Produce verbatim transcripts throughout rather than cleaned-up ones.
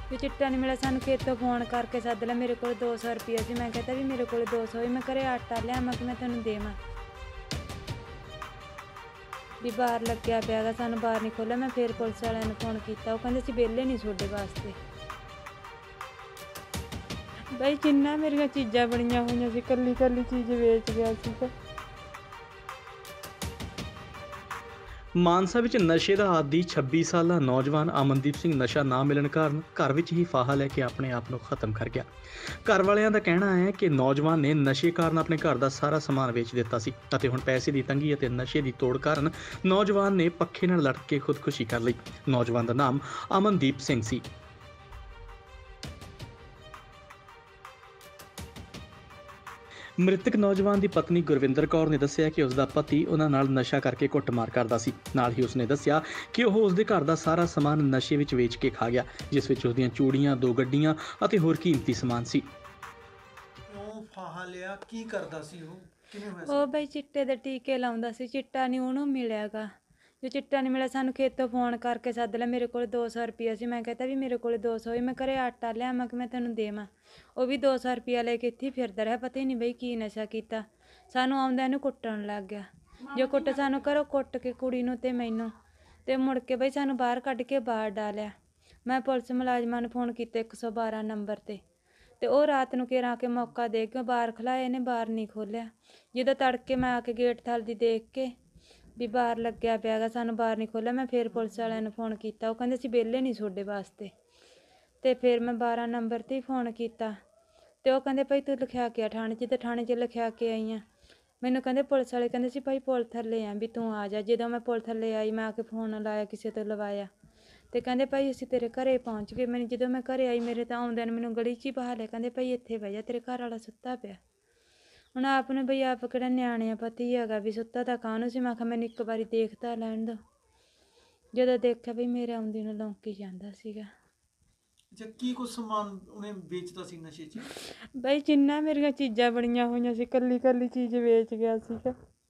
ਵੀ ਚਿੱਟਾ ਨਹੀਂ ਮਿਲਿਆ ਸਾਨੂੰ ਖੇਤੋਂ ਫੋਨ ਕਰਕੇ ਸੱਦ ਲਿਆ। ਮੇਰੇ ਕੋਲ ਦੋ ਸੌ ਰੁਪਈਆ ਸੀ। ਮੈਂ ਕਹਿੰਦਾ ਵੀ ਮੇਰੇ ਕੋਲ ਦੋ ਸੌ ਵੀ ਮੈਂ ਘਰੇ ਆਟਾ ਲਿਆਵਾਂ ਕਿ ਮੈਂ ਤੈਨੂੰ ਦੇਵਾਂ। ਵੀ ਬਾਹਰ ਲੱਗਿਆ ਪਿਆ ਗਾ, ਸਾਨੂੰ ਬਾਹਰ ਨਹੀਂ ਖੋਲ੍ਹਿਆ। ਮੈਂ ਫਿਰ ਪੁਲਿਸ ਵਾਲਿਆਂ ਨੂੰ ਫੋਨ ਕੀਤਾ, ਉਹ ਕਹਿੰਦੇ ਅਸੀਂ ਵਿਹਲੇ ਨਹੀਂ ਤੁਹਾਡੇ ਵਾਸਤੇ। ਬਈ ਜਿੰਨਾ ਮੇਰੀਆਂ ਚੀਜ਼ਾਂ ਬਣੀਆਂ ਹੋਈਆਂ ਸੀ, ਇਕੱਲੀ ਇਕੱਲੀ ਚੀਜ਼ ਵੇਚ ਗਿਆ ਸੀਗਾ। ਮਾਨਸਾ ਵਿੱਚ ਨਸ਼ੇ ਦਾ ਆਦੀ ਛੱਬੀ ਸਾਲਾ ਨੌਜਵਾਨ ਅਮਨਦੀਪ ਸਿੰਘ ਨਸ਼ਾ ਨਾ ਮਿਲਣ ਕਾਰਨ ਘਰ ਵਿੱਚ ਹੀ ਫਾਹਾ ਲੈ ਕੇ ਆਪਣੇ ਆਪ ਨੂੰ ਖਤਮ ਕਰ ਗਿਆ। ਘਰ ਵਾਲਿਆਂ ਦਾ ਕਹਿਣਾ ਹੈ ਕਿ ਨੌਜਵਾਨ ਨੇ ਨਸ਼ੇ ਕਾਰਨ ਆਪਣੇ ਘਰ ਦਾ ਸਾਰਾ ਸਮਾਨ ਵੇਚ ਦਿੱਤਾ ਸੀ ਅਤੇ ਹੁਣ ਪੈਸੇ ਦੀ ਤੰਗੀ ਅਤੇ ਨਸ਼ੇ ਦੀ ਤੋੜ ਕਾਰਨ ਨੌਜਵਾਨ ਨੇ ਪੱਖੇ ਨਾਲ ਲੜ ਕੇ ਖੁਦਕੁਸ਼ੀ ਕਰ ਲਈ। ਨੌਜਵਾਨ ਦਾ ਨਾਮ ਅਮਨਦੀਪ ਸਿੰਘ ਸੀ। ਮ੍ਰਿਤਕ ਨੌਜਵਾਨ ਦੀ ਪਤਨੀ ਗੁਰਵਿੰਦਰ ਕੌਰ ਨੇ ਦੱਸਿਆ ਕਿ ਉਸ ਦਾ ਪਤੀ ਉਹਨਾਂ ਨਾਲ ਨਸ਼ਾ ਕਰਕੇ ਕੁੱਟਮਾਰ ਕਰਦਾ ਸੀ। ਨਾਲ ਹੀ ਉਸਨੇ ਦੱਸਿਆ ਕਿ ਉਹ ਉਸਦੇ ਘਰ ਦਾ ਸਾਰਾ ਸਮਾਨ ਨਸ਼ੇ ਵਿੱਚ ਵੇਚ ਕੇ ਖਾ ਗਿਆ, ਜਿਸ ਵਿੱਚ ਉਸਦੀਆਂ ਚੂੜੀਆਂ, ਦੋ ਗੱਡੀਆਂ ਅਤੇ ਹੋਰ ਕੀਮਤੀ ਸਮਾਨ ਸੀ। ਕਿਉਂ ਫਾਹਾ ਲਿਆ? ਕੀ ਕਰਦਾ ਸੀ ਉਹ? ਕਿਵੇਂ ਹੋਇਆ ਸੀ? ਉਹ ਬਈ ਚਿੱਟੇ ਦੇ ਟੀਕੇ ਲਾਉਂਦਾ ਸੀ। ਚਿੱਟਾ ਨਹੀਂ ਉਹਨੂੰ ਮਿਲਿਆਗਾ। ਜੋ ਚਿੱਟਾ ਨਹੀਂ ਮਿਲਿਆ ਸਾਨੂੰ ਖੇਤੋਂ ਫੋਨ ਕਰਕੇ ਸੱਦ ਲਿਆ। ਮੇਰੇ ਕੋਲ ਦੋ ਸੌ ਰੁਪਈਆ ਸੀ। ਮੈਂ ਕਹਿੰਦਾ ਵੀ ਮੇਰੇ ਕੋਲ ਦੋ ਸੌ ਵੀ ਮੈਂ ਘਰੇ ਆਟਾ ਲਿਆਵਾਂ ਕਿ ਮੈਂ ਤੈਨੂੰ ਦੇਵਾਂ। ਉਹ ਵੀ ਦੋ ਸੌ ਰੁਪਈਆ ਲੈ ਕੇ ਇੱਥੇ ਫਿਰਦਾ ਰਿਹਾ। ਪਤਾ ਹੀ ਨਹੀਂ ਬਈ ਕੀ ਨਸ਼ਾ ਕੀਤਾ। ਸਾਨੂੰ ਆਉਂਦਾ ਇਹਨੂੰ ਕੁੱਟਣ ਲੱਗ ਗਿਆ। ਜੋ ਕੁੱਟ ਸਾਨੂੰ ਘਰੋਂ ਕੁੱਟ ਕੇ ਕੁੜੀ ਨੂੰ ਅਤੇ ਮੈਨੂੰ, ਅਤੇ ਮੁੜ ਕੇ ਬਈ ਸਾਨੂੰ ਬਾਹਰ ਕੱਢ ਕੇ ਬਾਹਰ ਡਾਲਿਆ। ਮੈਂ ਪੁਲਿਸ ਮੁਲਾਜ਼ਮਾਂ ਨੂੰ ਫੋਨ ਕੀਤਾ ਇੱਕ ਸੌ ਬਾਰਾਂ ਨੰਬਰ 'ਤੇ, ਅਤੇ ਉਹ ਰਾਤ ਨੂੰ ਘੇਰਾ ਕੇ ਮੌਕਾ ਦੇ ਕੇ ਬਾਹਰ ਖਲਾਇਆ। ਇਹਨੇ ਬਾਹਰ ਨਹੀਂ ਖੋਲ੍ਹਿਆ। ਜਦੋਂ ਤੜਕੇ ਮੈਂ ਆ ਕੇ ਗੇਟ ਥੱਲਦੀ ਦੇਖ ਕੇ ਵੀ ਬਾਹਰ ਲੱਗਿਆ ਪਿਆ ਗਾ, ਸਾਨੂੰ ਬਾਹਰ ਨਹੀਂ ਖੋਲ੍ਹਿਆ। ਮੈਂ ਫਿਰ ਪੁਲਿਸ ਵਾਲਿਆਂ ਨੂੰ ਫੋਨ ਕੀਤਾ, ਉਹ ਕਹਿੰਦੇ ਅਸੀਂ ਵਿਹਲੇ ਨਹੀਂ ਤੁਹਾਡੇ ਵਾਸਤੇ। ਅਤੇ ਫਿਰ ਮੈਂ ਬਾਰਾਂ ਨੰਬਰ 'ਤੇ ਹੀ ਫੋਨ ਕੀਤਾ, ਅਤੇ ਉਹ ਕਹਿੰਦੇ ਭਾਈ ਤੂੰ ਲਿਖਿਆ ਕੇ ਆ ਥਾਣੇ 'ਚ, ਅਤੇ ਥਾਣੇ 'ਚ ਲਿਖਿਆ ਕੇ ਆਈ ਹਾਂ। ਮੈਨੂੰ ਕਹਿੰਦੇ ਪੁਲਿਸ ਵਾਲੇ ਕਹਿੰਦੇ ਸੀ ਭਾਈ ਪੁਲ ਥੱਲੇ ਆ ਵੀ ਤੂੰ ਆ ਜਾ। ਜਦੋਂ ਮੈਂ ਪੁਲ ਥੱਲੇ ਆਈ, ਮੈਂ ਆ ਕੇ ਫੋਨ ਲਾਇਆ, ਕਿਸੇ ਤੋਂ ਲਵਾਇਆ, ਅਤੇ ਕਹਿੰਦੇ ਭਾਈ ਅਸੀਂ ਤੇਰੇ ਘਰੇ ਪਹੁੰਚ ਗਏ। ਮੈਨੂੰ ਜਦੋਂ ਮੈਂ ਘਰੇ ਆਈ, ਮੇਰੇ ਤਾਂ ਆਉਂਦਿਆਂ ਨੂੰ ਮੈਨੂੰ ਗਲੀ 'ਚ ਹੀ ਬਹਾ ਲਿਆ। ਕਹਿੰਦੇ ਭਾਈ ਇੱਥੇ ਬਹਿ ਜਾ, ਤੇਰੇ ਘਰ ਵਾਲਾ ਸੁੱਤਾ ਪਿਆ। ਹੁਣ ਆਪ ਨੂੰ ਬਈ ਆਪ ਕਿਹੜਾ ਨਿਆਣੇ ਆ, ਪਤਾ ਹੀ ਹੈਗਾ ਵੀ ਸੁੱਤਾ ਤਾਂ ਕਾਹਨੂੰ ਸੀ। ਮੈਂ ਕਿਹਾ ਮੈਨੂੰ ਇੱਕ ਵਾਰੀ ਦੇਖ ਤਾਂ ਲੈਣ ਦਿਓ। ਜਦੋਂ ਦੇਖਿਆ ਬਈ ਮੇਰੇ ਆਉਂਦੀ ਨੂੰ ਲੌਂਕੀ ਜਾਂਦਾ ਸੀਗਾ। ਅੱਛਾ, ਕੀ ਕੁਛ ਸਮਾਨ ਉਹਨੇ ਵੇਚਦਾ ਸੀ ਨਸ਼ੇ 'ਚ? ਬਈ ਜਿੰਨਾ ਮੇਰੀਆਂ ਚੀਜ਼ਾਂ ਬਣੀਆਂ ਹੋਈਆਂ ਸੀ, ਇਕੱਲੀ ਇਕੱਲੀ ਚੀਜ਼ ਵੇਚ ਗਿਆ ਸੀਗਾ।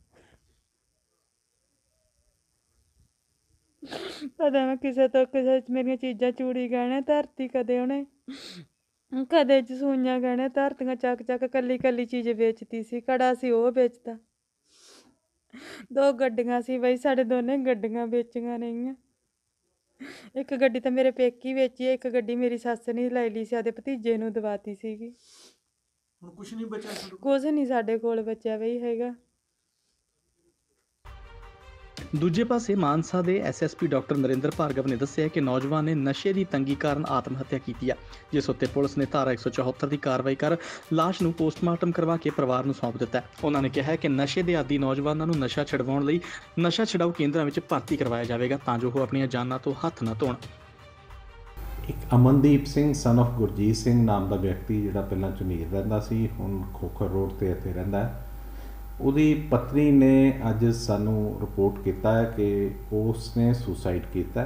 ਪਤਾ ਮੈਂ ਕਿਸੇ ਤੋਂ ਕਿਸੇ ਮੇਰੀਆਂ ਚੀਜ਼ਾਂ ਚੂੜੀ ਗਹਿਣੇ ਧਰਤੀ, ਕਦੇ ਉਹਨੇ ਕਦੇ ਸੂਈਆਂ ਗਹਿਣੇ ਧਰਤੀਆਂ, ਚੱਕ ਚੱਕ ਇਕੱਲੀ ਇਕੱਲੀ ਚੀਜ਼ ਵੇਚਦੀ ਸੀ। ਕੜਾ ਸੀ ਉਹ ਵੇਚਦਾ। ਦੋ ਗੱਡੀਆਂ ਸੀ ਬਈ, ਸਾਡੇ ਦੋਨੇ ਗੱਡੀਆਂ ਵੇਚੀਆਂ ਰਹੀਆਂ। ਇੱਕ ਗੱਡੀ ਤਾਂ ਮੇਰੇ ਪੇਕੀ ਵੇਚੀ ਹੈ, ਇੱਕ ਗੱਡੀ ਮੇਰੀ ਸੱਸ ਨੇ ਲੈ ਲਈ ਸੀ, ਆਪਦੇ ਭਤੀਜੇ ਨੂੰ ਦਵਾਤੀ ਸੀਗੀ। ਹੁਣ ਕੁਛ ਨਹੀਂ ਬਚਿਆ ਤੁਹਾਡੇ ਕੋਲ? ਕੁਛ ਨਹੀਂ ਸਾਡੇ ਕੋਲ ਬਚਿਆ ਬਈ ਹੈਗਾ। ਦੂਜੇ ਪਾਸੇ ਮਾਨਸਾ ਦੇ S S P doctor Narinder Bhargav ਨੇ ਦੱਸਿਆ ਕਿ ਨੌਜਵਾਨ ਨੇ ਨਸ਼ੇ ਦੀ ਤੰਗੀ ਕਾਰਨ ਆਤਮ ਹੱਤਿਆ ਕੀਤੀ ਹੈ, ਜਿਸ ਉੱਤੇ ਪੁਲਿਸ ਨੇ ਧਾਰਾ ਇੱਕ ਸੌ ਚੌਹੱਤਰ ਦੀ ਕਾਰਵਾਈ ਕਰ ਲਾਸ਼ ਨੂੰ ਪੋਸਟਮਾਰਟਮ ਕਰਵਾ ਕੇ ਪਰਿਵਾਰ ਨੂੰ ਸੌਂਪ ਦਿੱਤਾ ਹੈ। ਉਹਨਾਂ ਨੇ ਕਿਹਾ ਕਿ ਨਸ਼ੇ ਦੇ ਆਦੀ ਨੌਜਵਾਨਾਂ ਨੂੰ ਨਸ਼ਾ ਛਡਵਾਉਣ ਲਈ ਨਸ਼ਾ ਛਡਾਊ ਕੇਂਦਰਾਂ ਵਿੱਚ ਭਰਤੀ ਕਰਵਾਇਆ ਜਾਵੇਗਾ, ਤਾਂ ਜੋ ਉਹ ਆਪਣੀਆਂ ਜਾਨਾਂ ਤੋਂ ਹੱਥ ਨਾ ਧੋਣ। ਇੱਕ ਅਮਨਦੀਪ ਸਿੰਘ ਸਨ of ਗੁਰਜੀਤ ਸਿੰਘ ਨਾਮ ਦਾ ਵਿਅਕਤੀ, ਜਿਹੜਾ ਪਹਿਲਾਂ ਝੁਨੀਰ ਰਹਿੰਦਾ ਸੀ, ਹੁਣ ਖੋਖਰ ਰੋਡ 'ਤੇ ਇੱਥੇ ਰਹਿੰਦਾ ਹੈ। ਉਹਦੀ ਪਤਨੀ ਨੇ ਅੱਜ ਸਾਨੂੰ ਰਿਪੋਰਟ ਕੀਤਾ ਹੈ ਕਿ ਉਸਨੇ ਸੁਸਾਈਡ ਕੀਤਾ,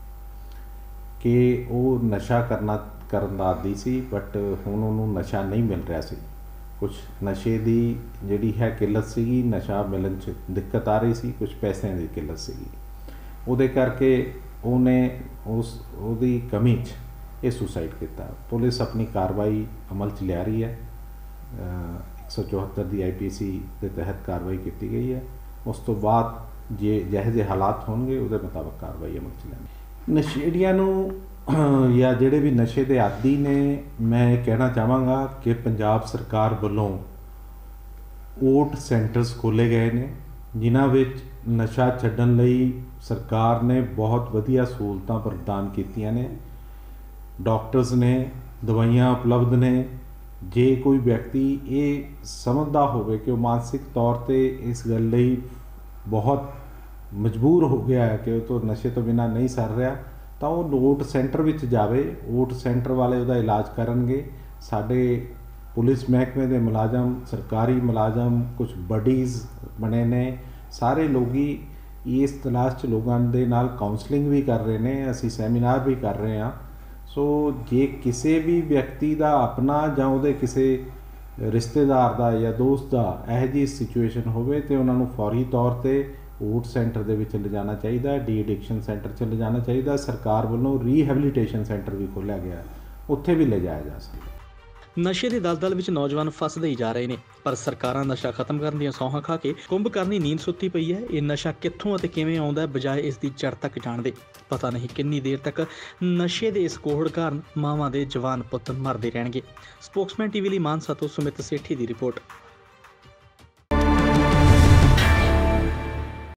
ਕਿ ਉਹ ਨਸ਼ਾ ਕਰਨਾ ਕਰਨ ਦਾ ਆਦੀ ਸੀ, ਬਟ ਹੁਣ ਉਹਨੂੰ ਨਸ਼ਾ ਨਹੀਂ ਮਿਲ ਰਿਹਾ ਸੀ। ਕੁਛ ਨਸ਼ੇ ਦੀ ਜਿਹੜੀ ਹੈ ਕਿੱਲਤ ਸੀਗੀ, ਨਸ਼ਾ ਮਿਲਣ 'ਚ ਦਿੱਕਤ ਆ ਰਹੀ ਸੀ, ਕੁਛ ਪੈਸਿਆਂ ਦੀ ਕਿੱਲਤ ਸੀਗੀ। ਉਹਦੇ ਕਰਕੇ ਉਹਨੇ ਉਸ ਉਹਦੀ ਕਮੀ 'ਚ ਇਹ ਸੁਸਾਈਡ ਕੀਤਾ। ਪੁਲਿਸ ਆਪਣੀ ਕਾਰਵਾਈ ਅਮਲ 'ਚ ਲਿਆ ਰਹੀ ਹੈ। ਇੱਕ ਸੌ ਚੌਹੱਤਰ ਦੀ ਆਈ ਪੀ ਸੀ ਦੇ ਤਹਿਤ ਕਾਰਵਾਈ ਕੀਤੀ ਗਈ ਹੈ। ਉਸ ਤੋਂ ਬਾਅਦ ਜੇ ਜਿਹੋ ਜਿਹੇ ਹਾਲਾਤ ਹੋਣਗੇ ਉਹਦੇ ਮੁਤਾਬਕ ਕਾਰਵਾਈ ਅਮਲ 'ਚ ਲੈਣੀ। ਨਸ਼ੇੜੀਆਂ ਨੂੰ ਜਾਂ ਜਿਹੜੇ ਵੀ ਨਸ਼ੇ ਦੇ ਆਦੀ ਨੇ, ਮੈਂ ਇਹ ਕਹਿਣਾ ਚਾਹਾਂਗਾ ਕਿ ਪੰਜਾਬ ਸਰਕਾਰ ਵੱਲੋਂ ਓਟ ਸੈਂਟਰਸ ਖੋਲ੍ਹੇ ਗਏ ਨੇ, ਜਿਨ੍ਹਾਂ ਵਿੱਚ ਨਸ਼ਾ ਛੱਡਣ ਲਈ ਸਰਕਾਰ ਨੇ ਬਹੁਤ ਵਧੀਆ ਸਹੂਲਤਾਂ ਪ੍ਰਦਾਨ ਕੀਤੀਆਂ ਨੇ। ਡਾਕਟਰਸ ਨੇ, ਦਵਾਈਆਂ ਉਪਲਬਧ ਨੇ। ਜੇ ਕੋਈ ਵਿਅਕਤੀ ਇਹ ਸਮਝਦਾ ਹੋਵੇ ਕਿ ਉਹ ਮਾਨਸਿਕ ਤੌਰ 'ਤੇ ਇਸ ਗੱਲ ਲਈ ਬਹੁਤ ਮਜਬੂਰ ਹੋ ਗਿਆ ਹੈ ਕਿ ਉਹ ਤੋਂ ਨਸ਼ੇ ਤੋਂ ਬਿਨਾਂ ਨਹੀਂ ਸਰ ਰਿਹਾ, ਤਾਂ ਉਹ ਓਟ ਸੈਂਟਰ ਵਿੱਚ ਜਾਵੇ। ਓਟ ਸੈਂਟਰ ਵਾਲੇ ਉਹਦਾ ਇਲਾਜ ਕਰਨਗੇ। ਸਾਡੇ ਪੁਲਿਸ ਮਹਿਕਮੇ ਦੇ ਮੁਲਾਜ਼ਮ, ਸਰਕਾਰੀ ਮੁਲਾਜ਼ਮ, ਕੁਝ ਬਡੀਜ਼ ਬਣੇ ਨੇ, ਸਾਰੇ ਲੋਕ ਇਸ ਤਲਾਸ਼ 'ਚ ਲੋਕਾਂ ਦੇ ਨਾਲ ਕਾਉਂਸਲਿੰਗ ਵੀ ਕਰ ਰਹੇ ਨੇ, ਅਸੀਂ ਸੈਮੀਨਾਰ ਵੀ ਕਰ ਰਹੇ ਹਾਂ। ਸੋ ਜੇ ਕਿਸੇ ਵੀ ਵਿਅਕਤੀ ਦਾ ਆਪਣਾ ਜਾਂ ਉਹਦੇ ਕਿਸੇ ਰਿਸ਼ਤੇਦਾਰ ਦਾ ਜਾਂ ਦੋਸਤ ਦਾ ਇਹੋ ਜਿਹੀ ਸਿਚੁਏਸ਼ਨ ਹੋਵੇ ਤਾਂ ਉਹਨਾਂ ਨੂੰ ਫੌਰੀ ਤੌਰ 'ਤੇ ਓਟ ਸੈਂਟਰ ਦੇ ਵਿੱਚ ਲਿਜਾਣਾ ਚਾਹੀਦਾ, ਡੀ ਐਡਿਕਸ਼ਨ ਸੈਂਟਰ 'ਚ ਲਿਜਾਣਾ ਚਾਹੀਦਾ। ਸਰਕਾਰ ਵੱਲੋਂ ਰੀਹੈਬਲੀਟੇਸ਼ਨ ਸੈਂਟਰ ਵੀ ਖੋਲ੍ਹਿਆ ਗਿਆ ਉੱਥੇ ਵੀ ਲਿਜਾਇਆ ਜਾ ਸਕਦਾ। ਨਸ਼ੇ ਦੀ ਦਲਦਲ ਵਿੱਚ ਨੌਜਵਾਨ ਫਸਦੇ ਹੀ ਜਾ ਰਹੇ ਨੇ, ਪਰ ਸਰਕਾਰਾਂ ਨਸ਼ਾ ਖਤਮ ਕਰਨ ਦੀਆਂ ਸੌਹਾਂ ਖਾ ਕੇ ਕੁੰਭਕਰਨੀ ਨੀਂਦ ਸੁੱਤੀ ਪਈ ਹੈ। ਇਹ ਨਸ਼ਾ ਕਿੱਥੋਂ ਅਤੇ ਕਿਵੇਂ ਆਉਂਦਾ ਹੈ, ਬਜਾਏ ਇਸ ਦੀ ਜੜ ਤੱਕ ਜਾਣਦੇ। ਪਤਾ ਨਹੀਂ ਕਿੰਨੀ ਦੇਰ ਤੱਕ ਨਸ਼ੇ ਦੇ ਇਸ ਕੋਹੜ ਕਾਰਨ ਮਾਵਾਂ ਦੇ ਜਵਾਨ ਪੁੱਤ ਮਰਦੇ ਰਹਿਣਗੇ। ਸਪੋਕਸਮੈਨ ਟੀਵੀ ਲਈ ਮਾਨਸਾ ਤੋਂ ਸੁਮਿਤ ਸੇਠੀ ਦੀ ਰਿਪੋਰਟ।